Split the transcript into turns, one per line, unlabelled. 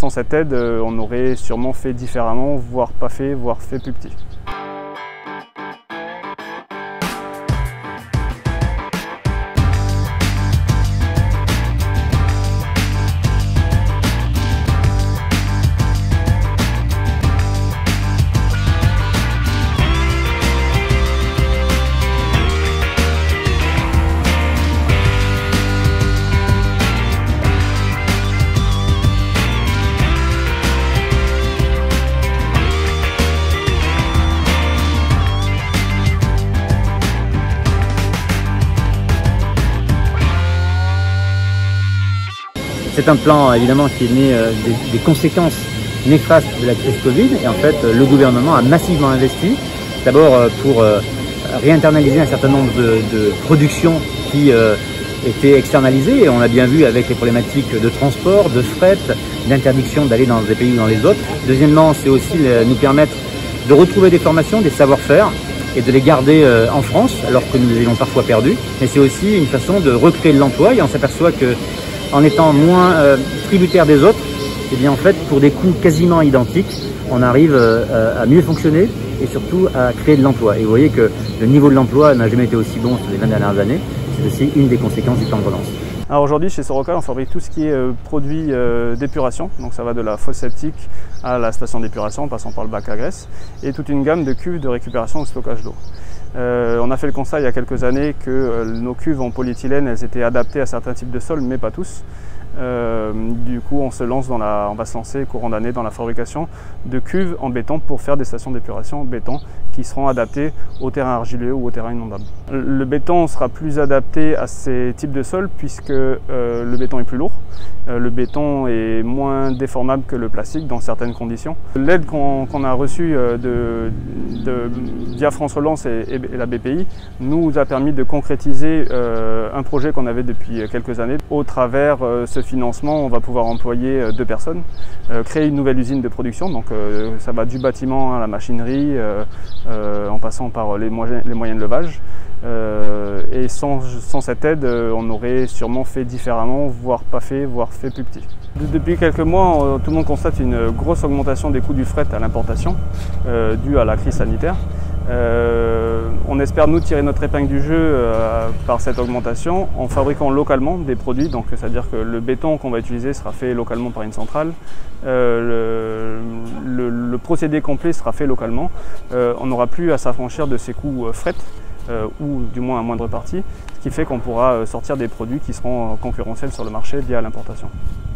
Sans cette aide, on aurait sûrement fait différemment, voire pas fait, voire fait plus petit.
C'est un plan évidemment qui est né des conséquences néfastes de la crise Covid et en fait le gouvernement a massivement investi, d'abord pour réinternaliser un certain nombre de productions qui étaient externalisées et on l'a bien vu avec les problématiques de transport, de fret, d'interdiction d'aller dans des pays ou dans les autres. Deuxièmement, c'est aussi nous permettre de retrouver des formations, des savoir-faire et de les garder en France alors que nous les ayons parfois perdus. Mais c'est aussi une façon de recréer de l'emploi et on s'aperçoit que en étant moins tributaire des autres, et bien en fait pour des coûts quasiment identiques, on arrive à mieux fonctionner et surtout à créer de l'emploi. Et vous voyez que le niveau de l'emploi n'a jamais été aussi bon sur les 20 dernières années. C'est aussi une des conséquences du plan de relance.
Alors aujourd'hui chez Sorocal on fabrique tout ce qui est produit d'épuration, donc ça va de la fosse septique à la station d'épuration en passant par le bac à graisse et toute une gamme de cuves de récupération et stockage d'eau. On a fait le constat il y a quelques années que nos cuves en polyéthylène elles étaient adaptées à certains types de sols mais pas tous. Du coup on va se lancer courant d'année dans la fabrication de cuves en béton pour faire des stations d'épuration en béton qui seront adaptées au terrain argileux ou au terrain inondable. Le béton sera plus adapté à ces types de sols puisque le béton est plus lourd. Le béton est moins déformable que le plastique dans certaines conditions. L'aide qu'on a reçue via France Relance et la BPI nous a permis de concrétiser un projet qu'on avait depuis quelques années. Au travers ce financement, on va pouvoir employer 2 personnes, créer une nouvelle usine de production, donc ça va du bâtiment à la machinerie, en passant par les moyens de levage. Et sans cette aide, on aurait sûrement fait différemment, voire pas fait, voire fait plus petit. Depuis quelques mois, tout le monde constate une grosse augmentation des coûts du fret à l'importation, due à la crise sanitaire. On espère nous tirer notre épingle du jeu par cette augmentation en fabriquant localement des produits, donc c'est-à-dire que le béton qu'on va utiliser sera fait localement par une centrale, le procédé complet sera fait localement, on n'aura plus à s'affranchir de ces coûts fret, ou du moins à moindre partie, ce qui fait qu'on pourra sortir des produits qui seront concurrentiels sur le marché via l'importation.